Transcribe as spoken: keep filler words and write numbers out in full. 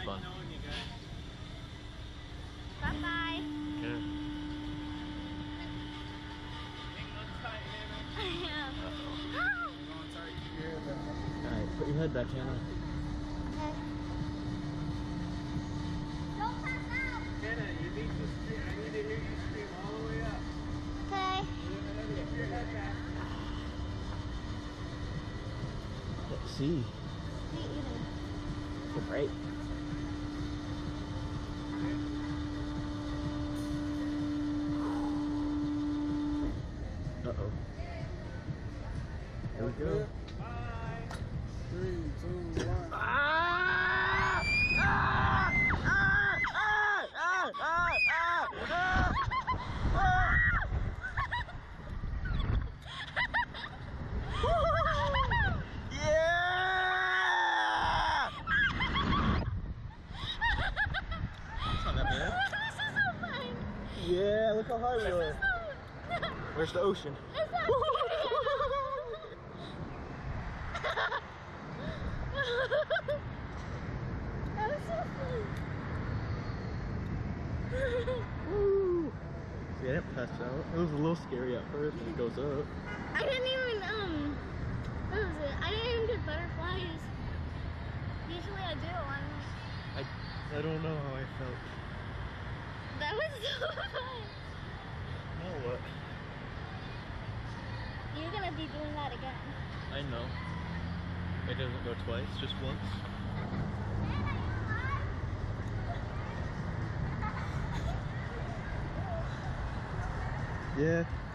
fun. Bye bye. Okay. Alright, put your head back, Hannah. Okay. Don't pass out. Hannah, you need to scream. I need to hear you scream all the way up. Okay. Keep your head back. Let's see. Me either. Good break. Uh-oh. Here we go. Bye. Three, two, one. Ah! Ah! Ah! Ah! Ah! Ah! Ah! Ah! Yeah! That's not that bad. This is so fun. Yeah, look how high we are. Where's the ocean? It's not that was so fun. Woo! See, I didn't pass out. It was a little scary at first when it goes up. I didn't even, um, what was it? I didn't even get butterflies. Usually I do on. I, I don't know how I felt. That was so fun. Now what? You're gonna be doing that again. I know. It doesn't go twice, just once. Yeah.